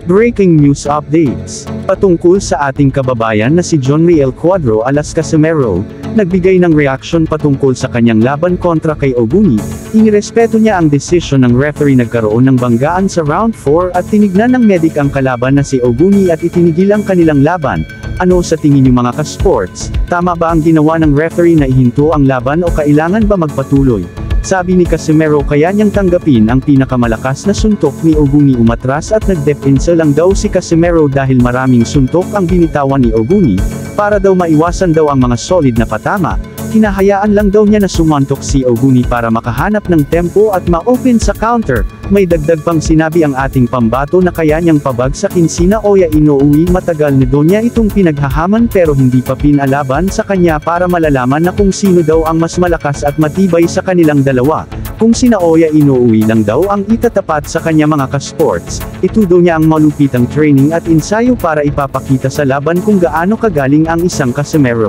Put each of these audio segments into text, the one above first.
Breaking news updates. Patungkol sa ating kababayan na si John Riel Cuadro alias Casimero, nagbigay ng reaksyon patungkol sa kanyang laban kontra kay Oguni. Inirespeto niya ang desisyon ng referee, nagkaroon ng banggaan sa round 4 at tinignan ng medic ang kalaban na si Oguni at itinigil ang kanilang laban. Ano sa tingin niyo mga ka-sports? Tama ba ang ginawa ng referee na ihinto ang laban o kailangan ba magpatuloy? Sabi ni Casimero kaya niyang tanggapin ang pinakamalakas na suntok ni Oguni. Umatras at nag-defensa lang daw si Casimero dahil maraming suntok ang binitawan ni Oguni, para daw maiwasan daw ang mga solid na patama. Hinahayaan lang daw niya na sumantok si Oguni para makahanap ng tempo at ma-open sa counter. May dagdag pang sinabi ang ating pambato na kaya niyang pabagsakin sina Oya Inoue. Matagal na daw niya itong pinaghahaman pero hindi pa pinalaban sa kanya para malalaman na kung sino daw ang mas malakas at matibay sa kanilang dalawa. Kung sina Oya Inoue lang daw ang itatapat sa kanya mga ka-sports, ito daw niya ang malupitang training at ensayo para ipapakita sa laban kung gaano kagaling ang isang Casimero.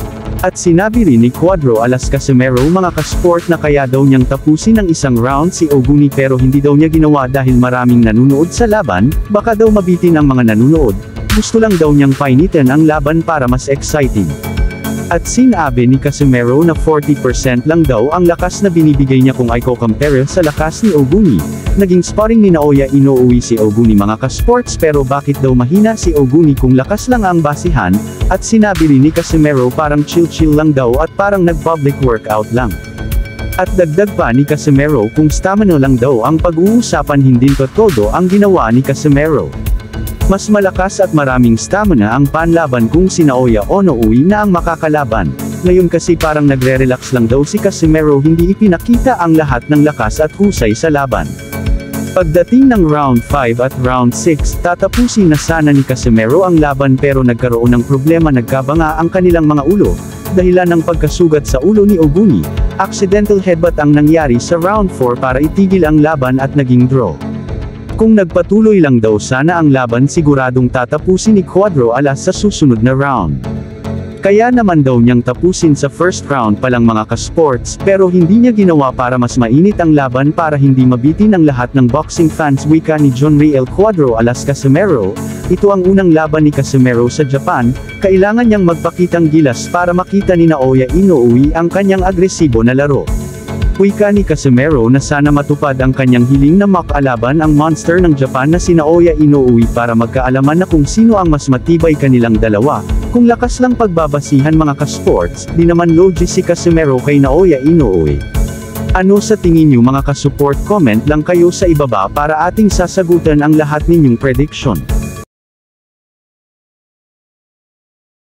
At sinabi rin ni Cuadro alias Casimero mga ka-sport na kaya daw niyang tapusin ng isang round si Oguni pero hindi daw niya ginawa dahil maraming nanunood sa laban, baka daw mabitin ang mga nanunood. Gusto lang daw niyang painitin ang laban para mas exciting. At sinabi ni Casimero na 40% lang daw ang lakas na binibigay niya kung i-compare sa lakas ni Oguni. Naging sparring ni Oya Inoue si Oguni mga ka-sports pero bakit daw mahina si Oguni kung lakas lang ang basihan? At sinabi rin ni Casimero parang chill-chill lang daw at parang nag-public workout lang. At dagdag pa ni Casimero kung stamina lang daw ang pag-uusapan, hindi todo ang ginawa ni Casimero. Mas malakas at maraming stamina ang panlaban kung sina Oya Inoue na ang makakalaban. Ngayon kasi parang nagre-relax lang daw si Casimero, hindi ipinakita ang lahat ng lakas at husay sa laban. Pagdating ng round 5 at round 6, tatapusin na sana ni Casimero ang laban pero nagkaroon ng problema, nagkabanga ang kanilang mga ulo, dahilan ng pagkasugat sa ulo ni Oguni. Accidental headbutt ang nangyari sa round 4 para itigil ang laban at naging draw. Kung nagpatuloy lang daw sana ang laban siguradong tatapusin ni Cuadro alas sa susunod na round. Kaya naman daw niyang tapusin sa first round pa lang mga ka-sports pero hindi niya ginawa para mas mainit ang laban para hindi mabitin ang lahat ng boxing fans. Wika ni John Riel Cuadro alas Casimero, ito ang unang laban ni Casimero sa Japan, kailangan niyang magpakitang gilas para makita ni Oya Inoue ang kanyang agresibo na laro. Wika ni Casimero na sana matupad ang kanyang hiling na makalaban ang monster ng Japan na sina Oya Inoue para magkaalaman na kung sino ang mas matibay kanilang dalawa. Kung lakas lang pagbabasihan mga ka-sports, di naman logi si Casimero kay Oya Inoue. Ano sa tingin niyo mga ka-support? Comment lang kayo sa ibaba para ating sasagutan ang lahat ninyong prediction.